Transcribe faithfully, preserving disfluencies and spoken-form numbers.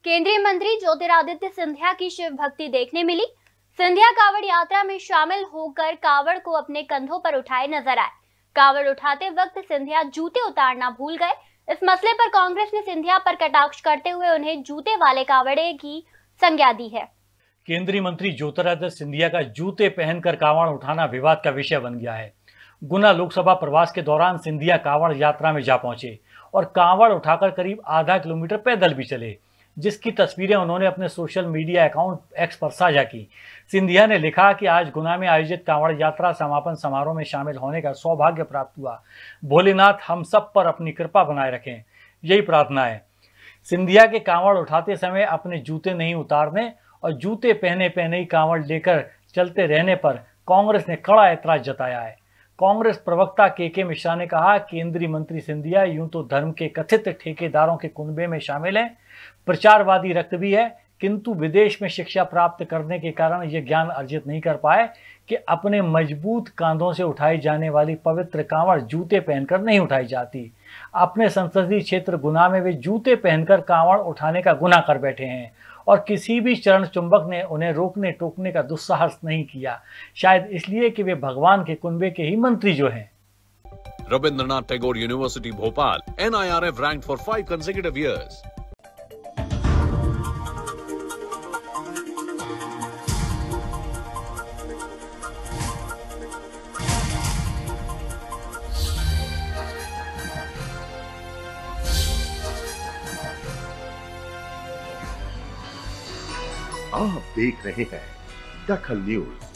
केंद्रीय मंत्री ज्योतिरादित्य सिंधिया की शिव भक्ति देखने मिली। सिंधिया कांवड़ यात्रा में शामिल होकर कांवड़ को अपने कंधों पर उठाए नजर आए। कांवड़ उठाते वक्त सिंधिया जूते उतारना भूल गए। इस मसले पर कांग्रेस ने सिंधिया पर कटाक्ष करते हुए उन्हें जूते वाले कांवड़े की संज्ञा दी है। केंद्रीय मंत्री ज्योतिरादित्य सिंधिया का जूते पहनकर कांवड़ उठाना विवाद का विषय बन गया है। गुना लोकसभा प्रवास के दौरान सिंधिया कांवड़ यात्रा में जा पहुंचे और कांवड़ उठाकर करीब आधा किलोमीटर पैदल भी चले, जिसकी तस्वीरें उन्होंने अपने सोशल मीडिया अकाउंट एक्स पर साझा की। सिंधिया ने लिखा कि आज गुना में आयोजित कांवड़ यात्रा समापन समारोह में शामिल होने का सौभाग्य प्राप्त हुआ। भोलेनाथ हम सब पर अपनी कृपा बनाए रखें, यही प्रार्थना है। सिंधिया के कांवड़ उठाते समय अपने जूते नहीं उतारने और जूते पहने पहने ही कांवड़ लेकर चलते रहने पर कांग्रेस ने कड़ा ऐतराज जताया है। कांग्रेस प्रवक्ता के के मिश्रा ने कहा, केंद्रीय मंत्री सिंधिया यूं तो धर्म के कथित ठेकेदारों के कुनबे में शामिल हैं, प्रचारवादी रक्त भी है, किंतु विदेश में शिक्षा प्राप्त करने के कारण ये ज्ञान अर्जित नहीं कर पाए कि अपने मजबूत कांधों से उठाई जाने वाली पवित्र कांवड़ जूते पहनकर नहीं उठाई जाती। अपने संसदीय क्षेत्र गुना में वे जूते पहनकर कांवड़ उठाने का गुनाह कर बैठे हैं और किसी भी चरण चुंबक ने उन्हें रोकने टोकने का दुस्साहस नहीं किया, शायद इसलिए कि वे भगवान के कुनबे के ही मंत्री जो हैं। Rabindranath Tagore University, Bhopal, N I R F ranked for five consecutive years. आप देख रहे हैं दखल न्यूज।